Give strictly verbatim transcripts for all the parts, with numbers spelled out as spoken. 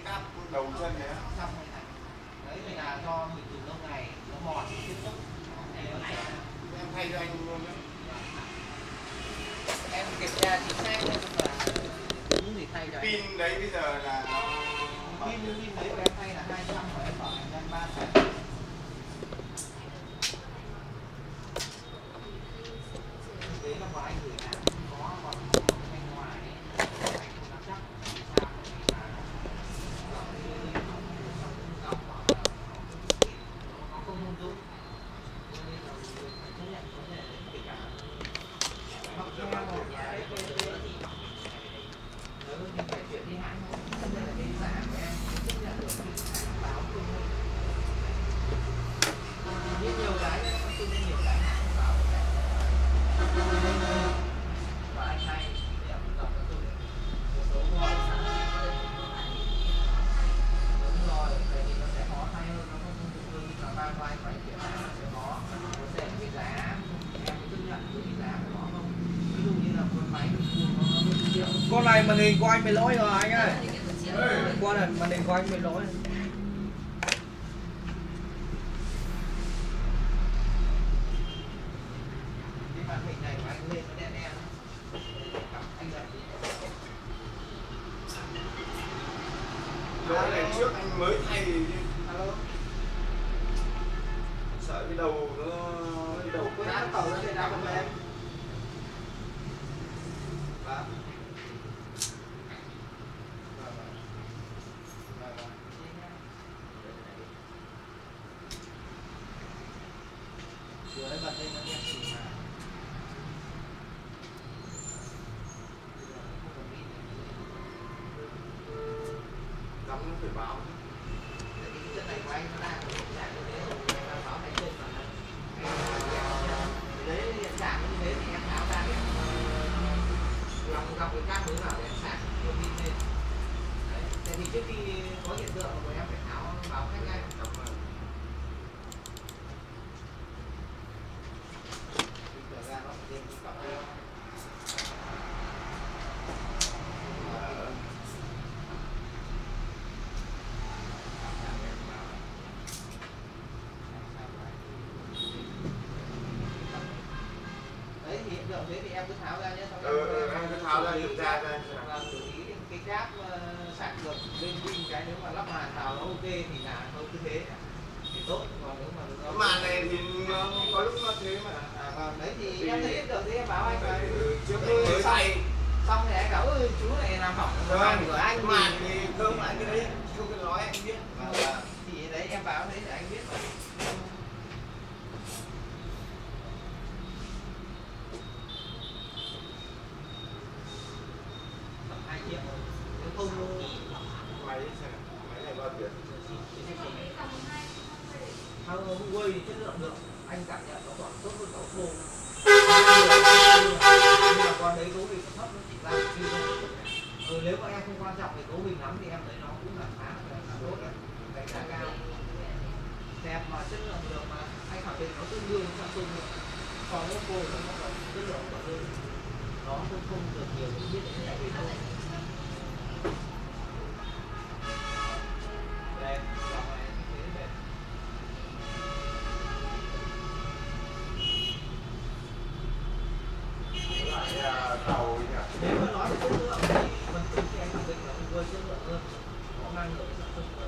cáp đầu chân đấy trong này này. Đấy thì là do mình dùng lâu ngày nó mòn tiếp xúc thì nó sẽ em thay cho anh luôn đấy. Em kiểm tra chính xác thôi mà đúng thì thay cho anh. Pin đấy bây giờ là nó Pin pin đấy của em thay là hai trăm và em bảo anh đang ba tháng. Đấy là của anh gửi hàng có còn bên ngoài ấy, anh không nắm chắc sao vì là nó không hung dũng cho nên là mình phải chấp nhận vấn đề đấy kể cả hoặc theo một nhà đấy tôi tôi thì nếu mình phải chuyển đi hãng thôi cho nên là cái giá của em chấp nhận được khi hãng báo tôi thôi như nhiều cái đấy công ty nhiều cái hãng không báo và anh hay để đọc cho tôi một số gọi đúng rồi vậy thì nó sẽ khó thay hơn nó không không tương như là ba vai phải chuyển hãng nó sẽ khó nó sẽ cái giá em có chấp nhận với cái giá của nó không ví dụ như là một máy bình thường nó hơn triệu con này màn hình của anh bị lỗi rồi anh ơi. Con này màn hình của anh bị lỗi. cái màn hình này của anh lên nó đen đen anh đợi lỗi này trước anh mới thay chứ. alo Sợ cái đầu nó cái đầu cái đá tàu nó lên đá của em vâng vừa đấy bật lên nó đen xì mà cắm nó phải báo. cái chân này của anh nó đang ở hiện trạng như thế rồi em báo thành chân mà đấy hiện trạng như thế thì em tháo ra em lòng dọc cái cáp mới vào để em sạc đưa pin lên đấy tại vì trước khi có hiện tượng của em phải tháo báo khách ngay ra nó thêm cái cọc lên đấy thì hiện tượng thế thì em cứ tháo ra nhé Ừ, em cứ tháo ra kiểm tra ra. và xử lý cái cáp sạc được bên pin cái nếu mà lắp màn vào nó ok thì là thôi cứ thế thì tốt còn nếu mà Cái màn này thì nó có lúc nó thế mà. à, vâng đấy thì em thấy hiện tượng thế em báo anh là Ừ, trước anh mới thay. xong thì anh bảo ơi chú này làm hỏng màn của anh Cái màn thì không phải cái đấy không cái nói anh biết. Vâng, thì đấy em báo đấy để anh biết mà. Tầm hai triệu nếu không Máy xem máy này bao tiền? không Huawei thì chất lượng được anh cảm nhận nó còn tốt hơn cả Oppo nhưng mà con đấy cấu hình nó thấp nó chỉ ra một kilo thôi ừ, nếu mà em không quan trọng về cấu hình lắm thì em thấy nó cũng là khá là, là tốt đấy đánh giá cao đẹp mà chất lượng được mà anh khẳng định nó tương đương với Samsung rồi còn Oppo thì nó còn chất lượng còn hơn nó không không được nhiều những biết đến tại vì thôi đẹp dòng này như thế đẹp Lại tàu nhỉ? nếu mà nói về chất lượng thì phần cứng thì anh khẳng định là Huawei chất lượng hơn nó ngang ngửa với Samsung hơn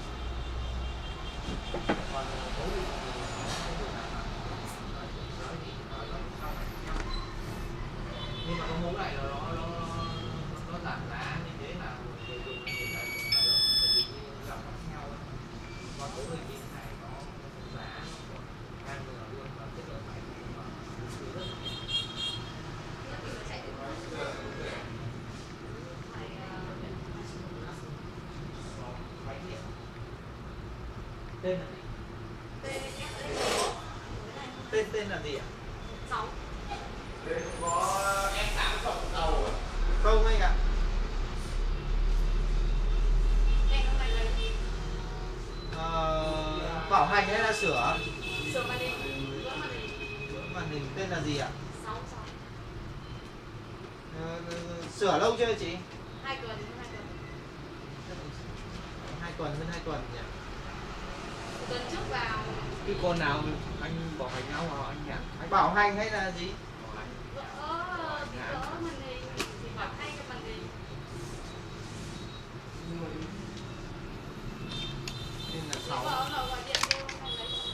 còn cấu hình thì nó không được đảm bảo nói gì nói nói sau này nhưng mà cái mẫu này là nó nó nó giảm giá như thế là người dùng người ta dùng là được bởi vì như dòng nó theo ấy còn cấu hình như thế này nó giá nó ngang ngửa luôn và chất lượng máy thì nó rất là tên là gì? Tên tên là gì ạ? Sáu. Đây có S tám cộng tàu. Không anh ạ. Này hôm nay là gì? Ờ, bảo hành hay là sửa? Sửa màn hình. Vỡ màn hình. Vỡ màn hình tên là gì ạ? Sáu sáu. Ờ, sửa lâu chưa chị? Hai tuần, hai tuần. hai tuần hơn hai tuần nhỉ. Tuần trước vào. Cái con nào anh bảo hành nhau vào anh nhạc Anh bảo hành hay là gì? bảo hành. Vỡ, bị vỡ màn hình thì bảo thay cái màn hình. Nên là Vỡ sáu. mà gọi điện vô hay lấy rồi.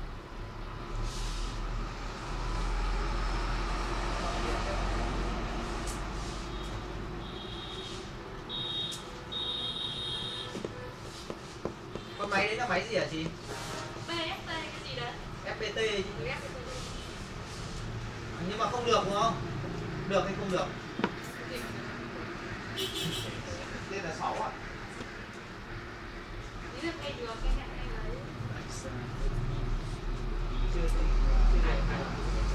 Con máy đấy là máy gì hả chị? bê ép tê cái gì đấy? ép pê tê chứ. bê ép tê. Nhưng mà không được đúng không? Được hay không được? Đây là sáu ạ. Ý là cây được, cây này hay lấy. Chưa chưa chưa được.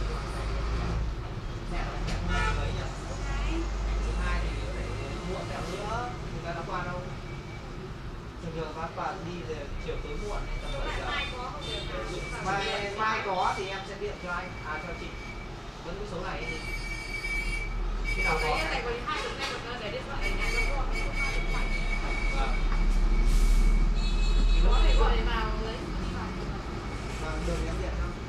Mẹ là mẹ không hay mấy nhỉ? Cái Thứ hai thì phải muộn mẹo nữa. Người ta đã qua đâu? Thường thường các bạn đi về chiều tối muộn nên tầm chỗ bảy này giờ. mai có không được mà. Mai mai có thì em sẽ điện cho anh, à cho chị. Vẫn cái số này đi. Khi nào Đấy có tại vì hai tuần nay còn để điện thoại ở nhà nó mua không hai điện thoại. Vâng. Có thể gọi vào lấy đi vào. Vâng, đường em điện không?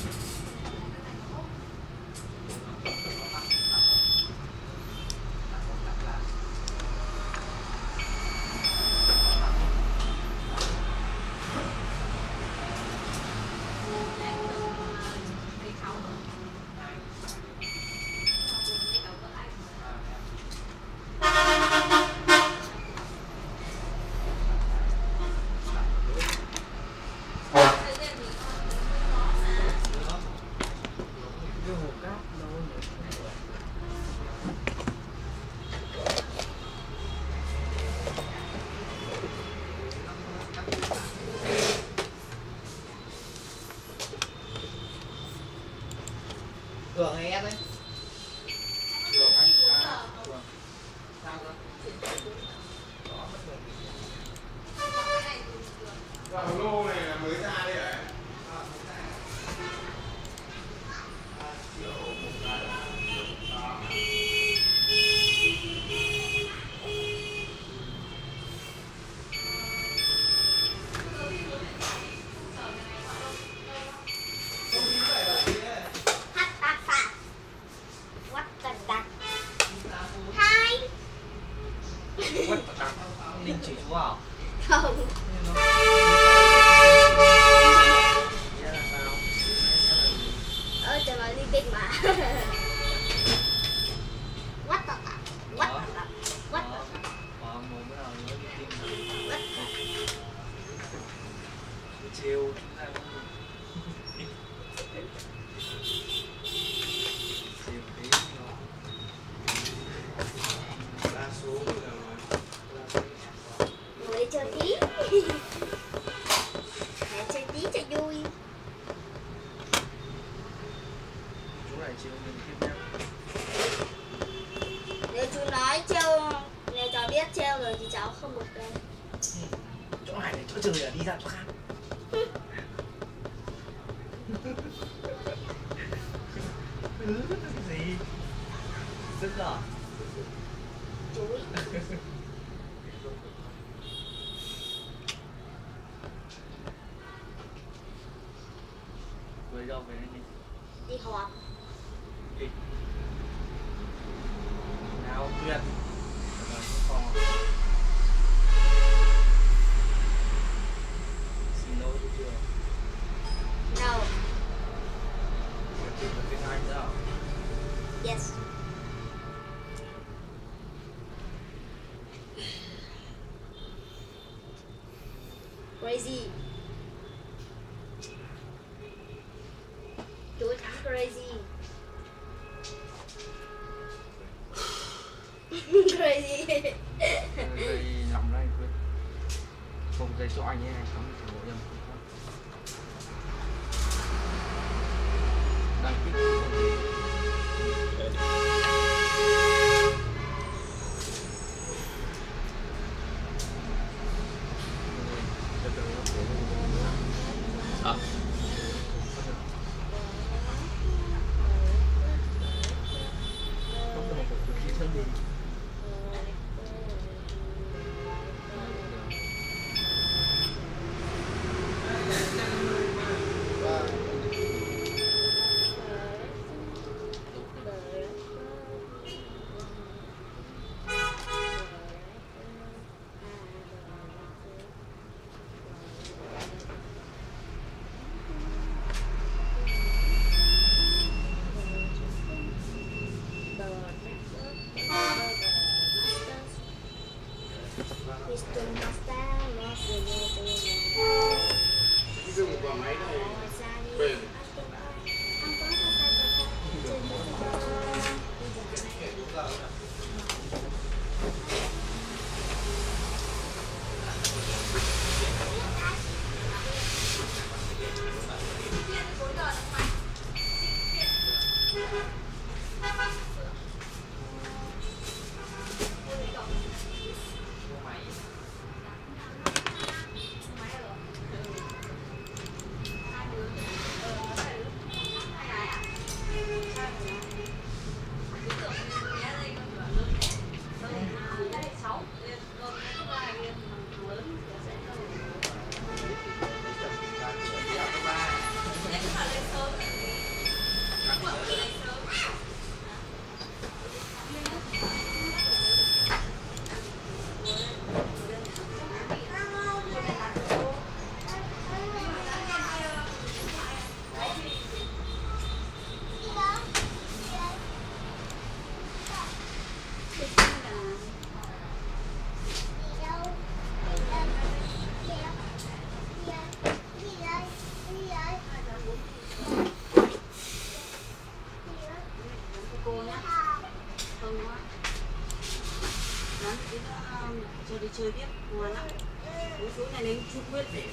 Cái hồ cát đâu nhỉ? Tưởng này em ấy. Đường anh à, đường. Sao cơ? Đó, bất thường. Dòng lô này là mới ra đấy hả? Quất đằng. Linh chỉ chú à? Không. Nghĩa là sao? Ơ trời ơi, linh tinh mà. What the fuck? What the fuck? What the fuck? Ờ, một bữa nào nữa đi tìm What the fuck? chiều chúng ta cũng chiều tí rồi. Đa số bây giờ là Ngồi đây chơi tí. Để chơi tí cho vui. Chú này chiều mình tiếp nhá. Nếu chú nói trêu, nếu cháu biết trêu rồi thì cháu không được đây. Chỗ này là chỗ chơi là đi ra chỗ khác. Ừ, cái gì? Tức à? Chúi. Với đâu về đây đi? Đi họp. Đi. Nào Tuyệt. Rồi không còn. Xin lỗi chú chưa? No. Chưa có tiếng Anh nữa à? Yes. Crazy. Chúi thắng crazy. Crazy. Đây nằm đây Quyết. Không dây cho anh ấy anh cắm thử bộ em. Đang kích không gì. Từ từ Cho đi chơi tiếp, ngoan lắm. Uống xuống này đến chút quyết để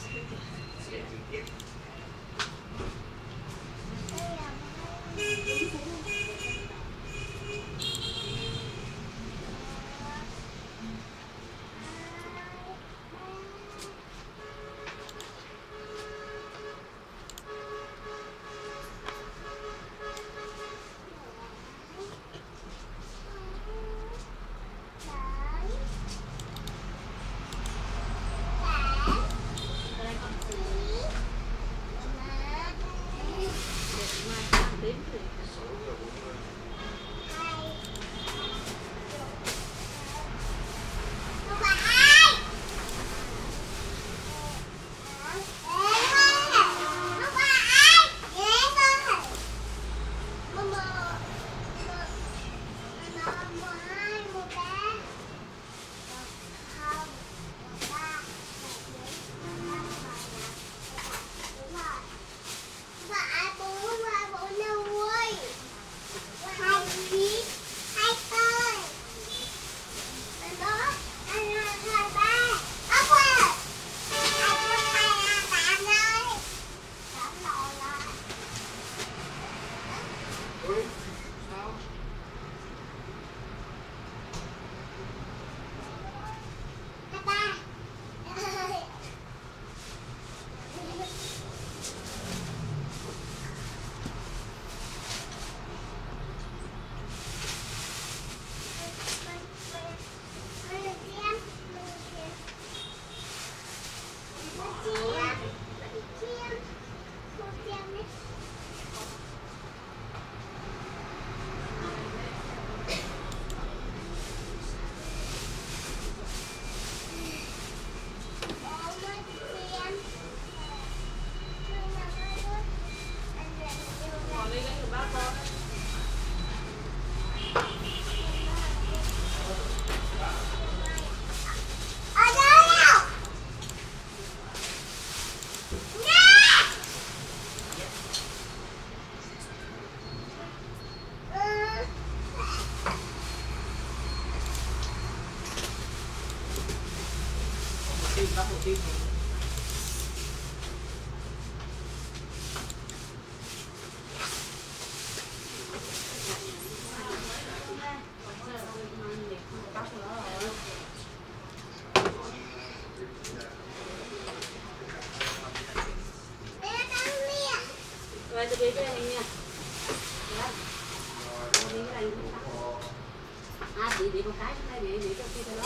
tim cắm một tim rồi tôi đi cho anh nha. Đi cái này à bị bị một cái này bị bị cho kia đó.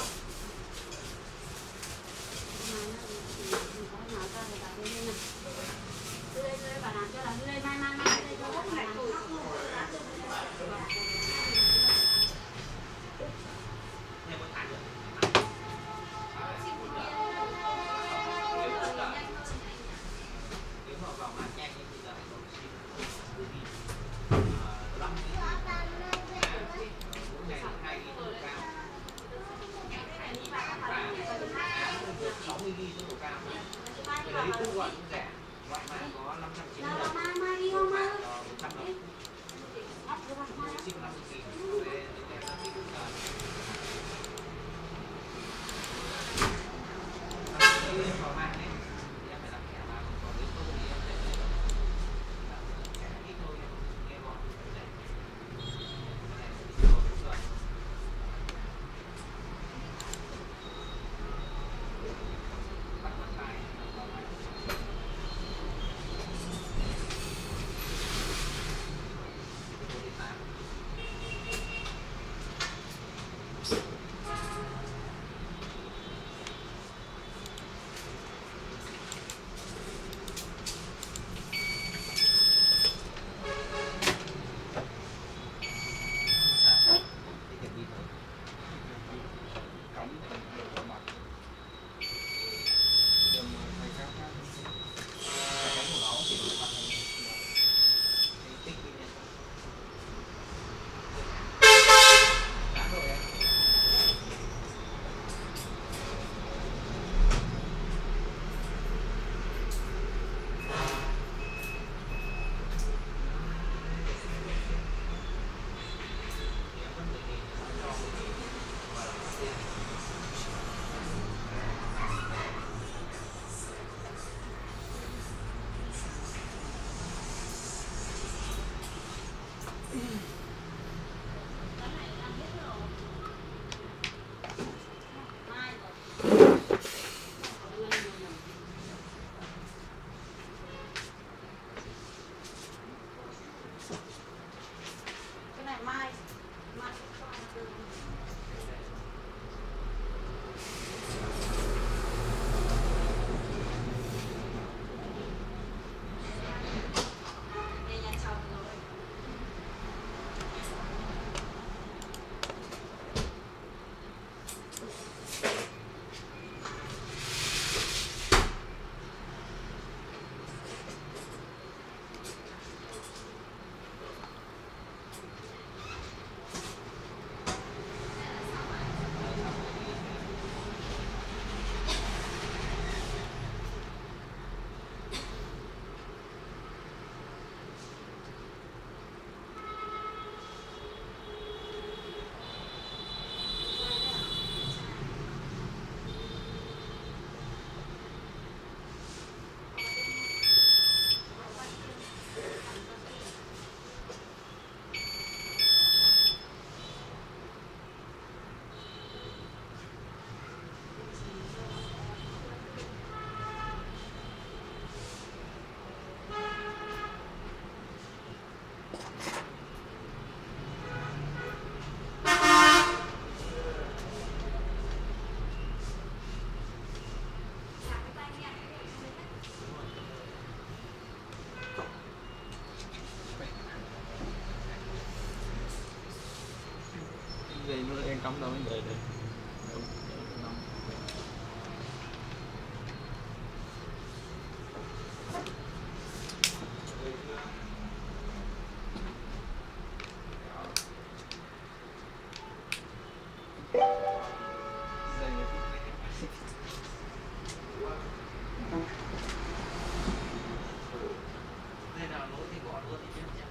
rồi em cắm đâu anh đây đây. Đây nào lỗi thì bỏ luôn thì chết chắc.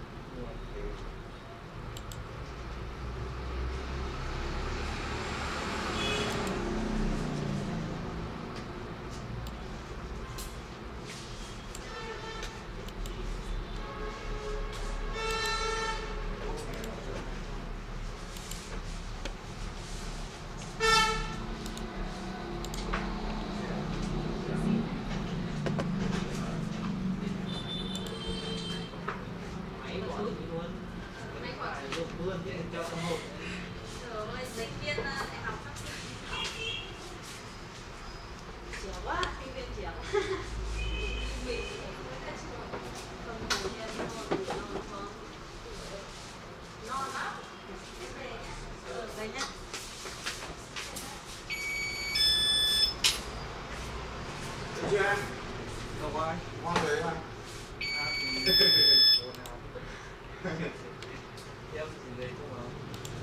Máy bỏ luôn luôn. Máy bỏ luôn luôn chứ cho con hộp. Trời ơi, sinh viên đại học sắp chiều quá, sinh viên chiều. Bị không ngủ nha, non không? Non lắm. Ừ, đây nhá. Được chưa em? đâu có ai Ngon rồi đấy mà. em chỉ lấy không mà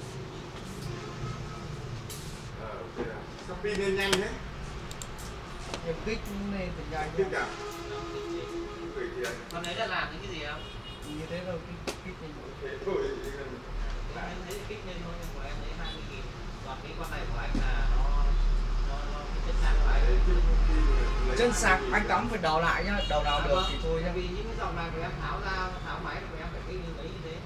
Ờ, ok à. Sao pin lên nhanh thế? em kích lên thì nhanh Thích à? Gửi tiền. Con đấy là làm những cái gì không? như thế đâu kích kích lên Thế thôi chỉ cần Em thấy kích lên thôi, nhưng của em lấy hai mươi nghìn. Còn cái con này của anh là nó nó nó cái chất sạc của anh. đấy chứ không pin lấy chân hai sạc mươi anh cắm phải đầu lại nhá, đầu nào À, được vâng. thì thôi nhá. Vì những cái dòng này của em tháo ra, tháo máy của em phải cái như mấy như thế.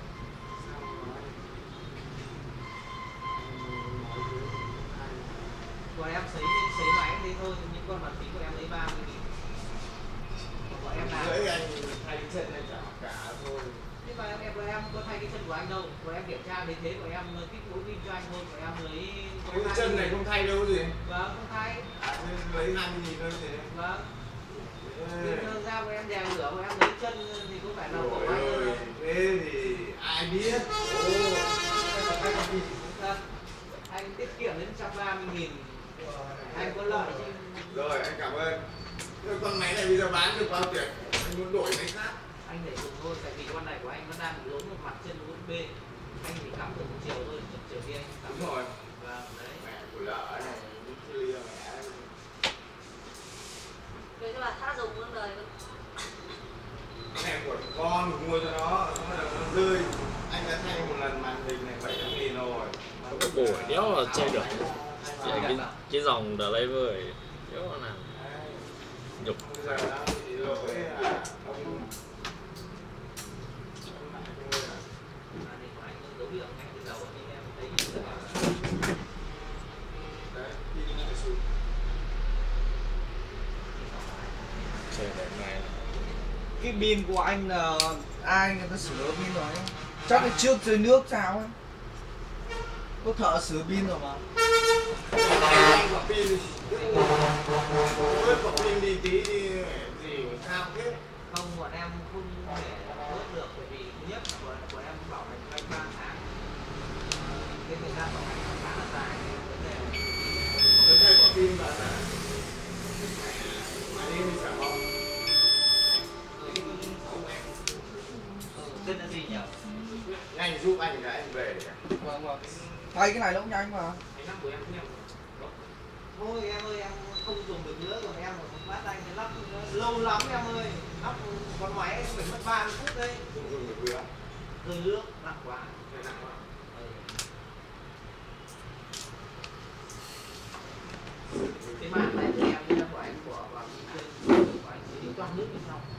Của em sấy sấy máy thế thôi, những con bàn phím của em lấy ba mươi nghìn. Của em là Lưỡi anh thay chân này chả mặc cả thôi. nhưng mà em em của em có thay cái chân của anh đâu. Của em kiểm tra lấy thế của em kích mũi pin cho anh thôi, của em lấy Cái chân này không thay đâu gì. vâng không thay. À, nên lấy hai mươi nghìn thôi thế. Vâng. Ê. Bình thường ra của em đèo lửa của em lấy chân thì cũng phải là của Ôi anh ơi, đâu. thế thì ai biết. Ồ, đây là cái gì? Vâng. Anh tiết kiệm đến một trăm ba mươi nghìn. Anh có lợi chứ. Rồi, anh cảm ơn. Thế con máy này bây giờ bán được bao tiền? Anh muốn đổi máy khác. Anh để dùng thôi, tại vì con này của anh nó đang bị lốn một mặt chân u ét bê. Anh chỉ cắm được một chiều thôi, một chiều kia anh cắm. Đúng rồi. Vâng, đấy. Mẹ của lỡ này, những cái lia mẹ. Rồi nhưng mà thắt dùng luôn đời luôn. Cái này của con mua cho nó, nó là nó rơi. Anh đã thay một lần màn hình này bảy trăm nghìn rồi. Cái bổ đéo là chơi được. Vậy cái cái dòng The Lever đéo là nào nhục. Bây giờ đang bị lỗi là ông Màn hình của anh có dấu hiệu ngay từ đầu thì em thấy rất là đấy, pin lại sụt. Chơi đẹp này. Cái pin của anh là ai người ta sửa pin rồi ấy. Chắc là trước rơi nước sao ấy. Có thợ sửa pin rồi mà. Anh quả pin đi. Ôi, quả pin đi tí đi gì mà sao thế? không, bọn em không thể bớt được bởi vì thứ nhất là bọn, bọn em bảo hành cho anh ba tháng. Cái thời gian bảo hành khá là dài nên vấn đề Tôi thay quả pin và là mà đi thì chả mong. ừ, tên là gì nhỉ? Nhanh giúp anh cái anh về kìa. Vâng vâng. Thay cái này nó cũng nhanh mà. Cái năm của em không em thôi em ơi, em không dùng được nữa rồi, em một bát anh lắp lâu lắm em ơi, lắp con máy em phải mất ba mươi phút đây. Dùng dùng được vừa. Rơi nước nặng quá. Này nặng quá. Ừ. Cái màn này của em là của anh bỏ vào trên của anh xử lý toát nước bên trong.